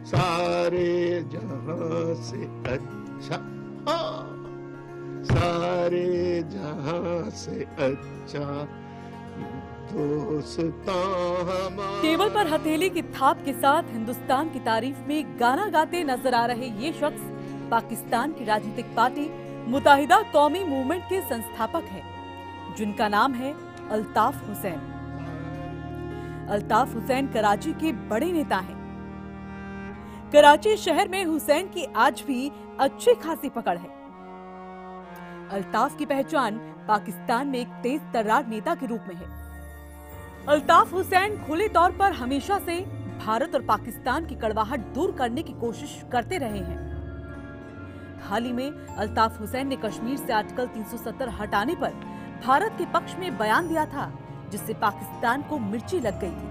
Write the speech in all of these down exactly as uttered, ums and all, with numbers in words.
सारे जहां से अच्छा, हाँ, सारे जहां से अच्छा दोस्तां हमारा। टेबल पर हथेली की थाप के साथ हिंदुस्तान की तारीफ में गाना गाते नजर आ रहे ये शख्स पाकिस्तान की राजनीतिक पार्टी मुत्तहिदा कौमी मूवमेंट के संस्थापक हैं, जिनका नाम है अल्ताफ हुसैन। अल्ताफ हुसैन कराची के बड़े नेता हैं। कराची शहर में हुसैन की आज भी अच्छी खासी पकड़ है। अल्ताफ की पहचान पाकिस्तान में एक तेज तर्रार नेता के रूप में है। अल्ताफ हुसैन खुले तौर पर हमेशा से भारत और पाकिस्तान की कड़वाहट दूर करने की कोशिश करते रहे हैं। हाल ही में अल्ताफ हुसैन ने कश्मीर से आर्टिकल तीन सौ सत्तर हटाने पर भारत के पक्ष में बयान दिया था, जिससे पाकिस्तान को मिर्ची लग गई थी।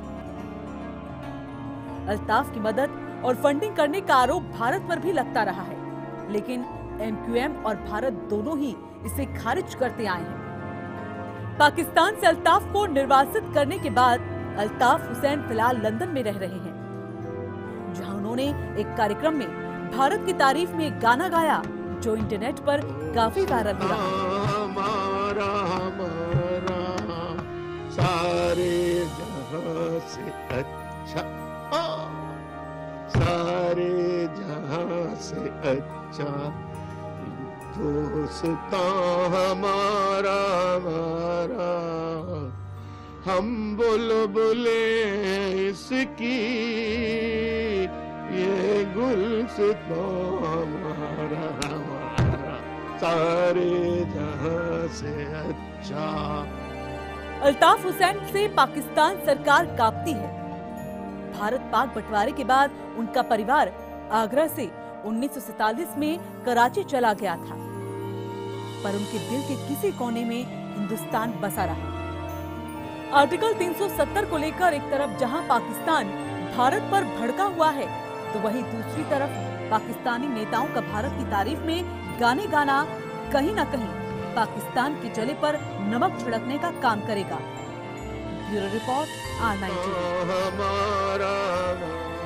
अल्ताफ की मदद और फंडिंग करने का आरोप भारत पर भी लगता रहा है, लेकिन एम क्यू एम और भारत दोनों ही इसे खारिज करते आए हैं। पाकिस्तान से अल्ताफ को निर्वासित करने के बाद अल्ताफ हुसैन फिलहाल लंदन में रह रहे हैं, जहां उन्होंने एक कार्यक्रम में भारत की तारीफ में एक गाना गाया, जो इंटरनेट पर काफी वायरल हो रहा है। हमारा हमारा सारे जहां से अच्छा, हाँ, सारे जहां से अच्छा दोस्तां हमारा हमारा। हम बुलबुले इसकी ये गुलसितां हमारा हमारा, सारे जहां से अच्छा। अल्ताफ हुसैन से पाकिस्तान सरकार कांपती है। भारत पाक बंटवारे के बाद उनका परिवार आगरा से उन्नीस सौ सैतालीस में कराची चला गया था, पर उनके दिल के किसी कोने में हिंदुस्तान बसा रहा। आर्टिकल तीन सौ सत्तर को लेकर एक तरफ जहां पाकिस्तान भारत पर भड़का हुआ है, तो वहीं दूसरी तरफ पाकिस्तानी नेताओं का भारत की तारीफ में गाने गाना कहीं न कहीं पाकिस्तान के जले पर नमक छिड़कने का काम करेगा। Bureau report R nine TV.